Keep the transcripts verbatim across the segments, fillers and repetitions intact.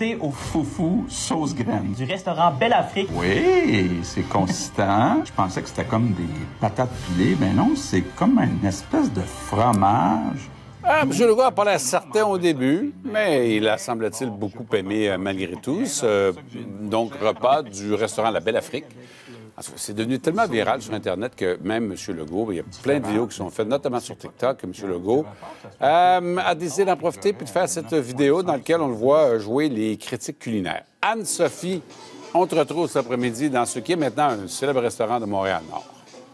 goûter au foufou sauce graine du restaurant Belle Afrique. Oui, c'est consistant. Je pensais que c'était comme des patates pilées, mais non, c'est comme une espèce de fromage. Ah, M. Legault n'a pas l'air certain au début, mais il a, semble-t-il, beaucoup aimé euh, malgré tout ce donc, repas du restaurant La Belle Afrique. C'est devenu tellement viral sur Internet que même M. Legault, il y a plein de vidéos qui sont faites, notamment sur TikTok, que M. Legault euh, a décidé d'en profiter puis de faire cette vidéo dans laquelle on le voit jouer les critiques culinaires. Anne-Sophie, on te retrouve cet après-midi dans ce qui est maintenant un célèbre restaurant de Montréal-Nord.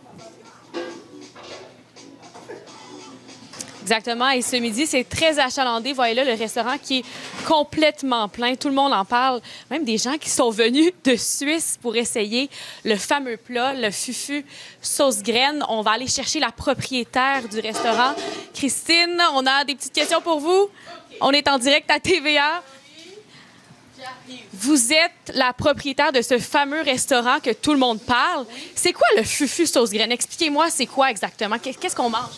Exactement. Et ce midi, c'est très achalandé. Voyez là le restaurant qui est complètement plein. Tout le monde en parle. Même des gens qui sont venus de Suisse pour essayer le fameux plat, le fufu sauce graine. On va aller chercher la propriétaire du restaurant. Christine, on a des petites questions pour vous. On est en direct à T V A. Vous êtes la propriétaire de ce fameux restaurant que tout le monde parle. C'est quoi le fufu sauce graine? Expliquez-moi, c'est quoi exactement? Qu'est-ce qu'on mange?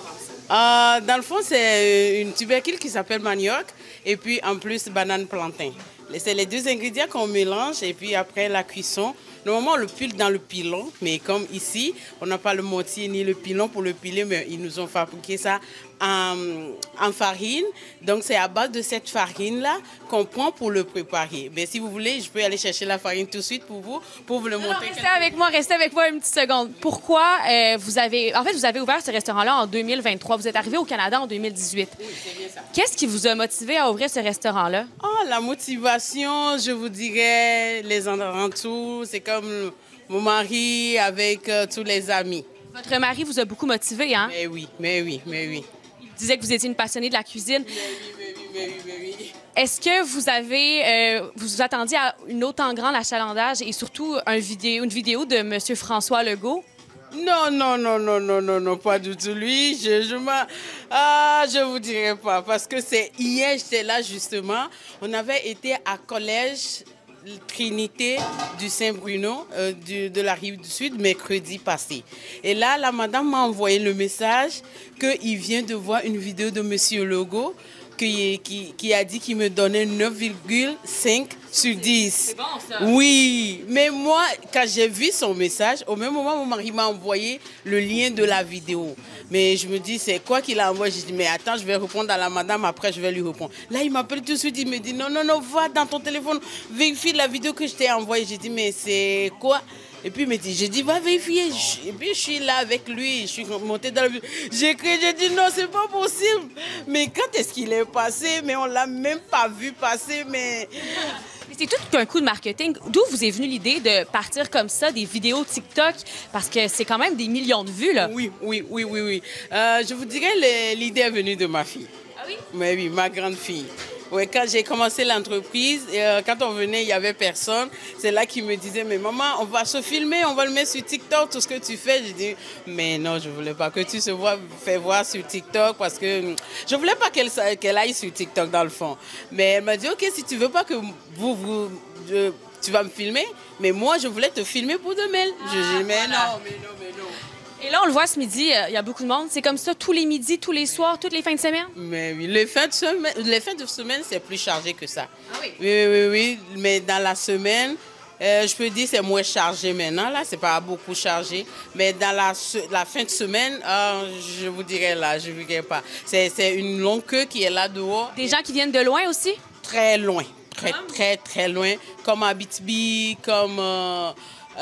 Euh, dans le fond, c'est une tubercule qui s'appelle manioc et puis en plus banane plantain. C'est les deux ingrédients qu'on mélange et puis après la cuisson, normalement on le pile dans le pilon, mais comme ici, on n'a pas le mortier ni le pilon pour le piler, mais ils nous ont fabriqué ça en, en farine. Donc c'est à base de cette farine-là qu'on prend pour le préparer. Mais si vous voulez, je peux aller chercher la farine tout de suite pour vous, pour vous le montrer. Non, restez avec moi, restez avec moi une petite seconde. Pourquoi euh, vous avez... En fait, vous avez ouvert ce restaurant-là en deux mille vingt-trois. Vous êtes arrivé au Canada en deux mille dix-huit. Oui, c'est bien ça. Qu'est-ce qui vous a motivé à ouvrir ce restaurant-là? Oh, la motivation, je vous dirais, les alentours, c'est comme mon mari avec euh, tous les amis. Votre mari vous a beaucoup motivé, hein? Mais oui, mais oui, mais oui. Il disait que vous étiez une passionnée de la cuisine. Mais oui, mais oui, mais oui, mais oui. Est-ce que vous avez, euh, vous vous attendiez à une autant grande achalandage et surtout un vidéo, une vidéo de M. François Legault? Non, non, non, non, non, non, non, pas du tout. Lui, je, je m'en... Ah, je vous dirai pas, parce que c'est hier, j'étais là justement. On avait été à collège Trinité du Saint-Bruno, euh, du, de la Rive du Sud, mercredi passé. Et là, la madame m'a envoyé le message qu'il vient de voir une vidéo de M. Legault qui, qui, qui a dit qu'il me donnait neuf virgule cinq sur dix. C'est bon, ça. Oui, mais moi, quand j'ai vu son message, au même moment, mon mari m'a envoyé le lien de la vidéo. Mais je me dis, c'est quoi qu'il a envoyé? Je dis, mais attends, je vais répondre à la madame, après je vais lui répondre. Là, il m'appelle tout de suite, il me dit, non, non, non, va dans ton téléphone, vérifie la vidéo que je t'ai envoyée. J'ai dit, mais c'est quoi? Et puis il me dit, j'ai dit, va vérifier. Et puis je suis là avec lui, je suis montée dans la vidéo. J'ai crié, j'ai dit, non, c'est pas possible. Mais quand est-ce qu'il est passé? Mais on l'a même pas vu passer, mais... C'est tout un coup de marketing. D'où vous est venue l'idée de partir comme ça, des vidéos TikTok? Parce que c'est quand même des millions de vues, là. Oui, oui, oui, oui, oui. Euh, je vous dirais, l'idée est venue de ma fille. Ah oui? Mais oui, ma grande fille. Oui, quand j'ai commencé l'entreprise, euh, quand on venait, il n'y avait personne. C'est là qu'il me disait, mais maman, on va se filmer, on va le mettre sur TikTok, tout ce que tu fais. J'ai dit, mais non, je ne voulais pas que tu se vois, fais voir sur TikTok parce que je ne voulais pas qu'elle qu'elle aille sur TikTok dans le fond. Mais elle m'a dit, OK, si tu ne veux pas que vous, vous je, tu vas me filmer, mais moi, je voulais te filmer pour demain. Ah, je dis, mais voilà. non, mais non, mais non. Et là, on le voit ce midi, il y a beaucoup de monde. C'est comme ça tous les midis, tous les soirs, toutes les fins de semaine? Mais oui, les fins de semaine, les fins de semaine, c'est plus chargé que ça. Ah oui? Oui, oui, oui. Mais dans la semaine, euh, je peux dire que c'est moins chargé maintenant. Là, c'est pas beaucoup chargé. Mais dans la, la fin de semaine, euh, je vous dirais là, je ne vous dirais pas. C'est une longue queue qui est là dehors. Des gens qui viennent de loin aussi? Très loin. Très, très, très loin. Comme à Abitibi, comme... Euh,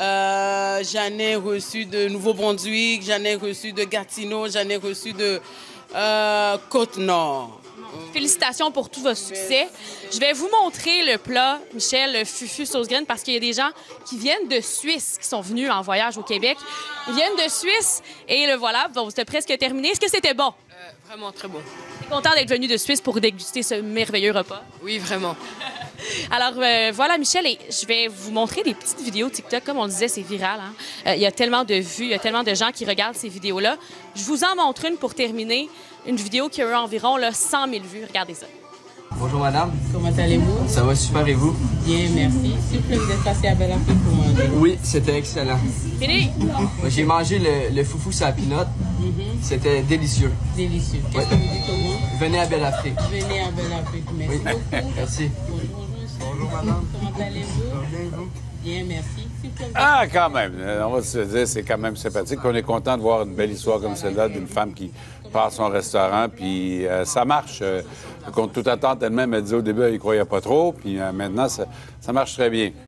Euh, j'en ai reçu de Nouveau-Brunswick, j'en ai reçu de Gatineau, j'en ai reçu de euh, Côte-Nord. Félicitations pour tout votre succès. Je vais vous montrer le plat, Michel, le fufu sauce graine, parce qu'il y a des gens qui viennent de Suisse, qui sont venus en voyage au Québec. Ils viennent de Suisse et le voilà, bon, c'était presque terminé. Est-ce que c'était bon? Euh, vraiment très bon. Tu es content d'être venu de Suisse pour déguster ce merveilleux repas? Oui, vraiment. Alors, euh, voilà, Michel, et je vais vous montrer des petites vidéos TikTok. Comme on le disait, c'est viral. Hein? Euh, il y a tellement de vues, il y a tellement de gens qui regardent ces vidéos-là. Je vous en montre une pour terminer. Une vidéo qui a eu environ là, cent mille vues. Regardez ça. Bonjour, madame. Comment allez-vous? Ça va super, et vous? Bien, merci. S'il vous plaît, vous êtes passé à Belle Afrique pour manger? Oui, c'était excellent. Fini? J'ai mangé le, le foufou sur la pinotte. Mm-hmm. C'était délicieux. Délicieux. Qu'est-ce ouais. que vous dites au moins? Venez à Belle Afrique. Venez à Belle Afrique. Merci oui. beaucoup. Merci. Bonjour, bonjour. Comment allez-vous? Bien, merci. S'il vous plaît. Ah, quand même. Euh, On va se dire, c'est quand même sympathique. On est content de voir une belle histoire comme celle-là d'une femme qui part son restaurant, puis euh, ça marche. Euh, contre toute attente, elle-même, elle disait au début, elle y croyait pas trop, puis euh, maintenant, ça, ça marche très bien.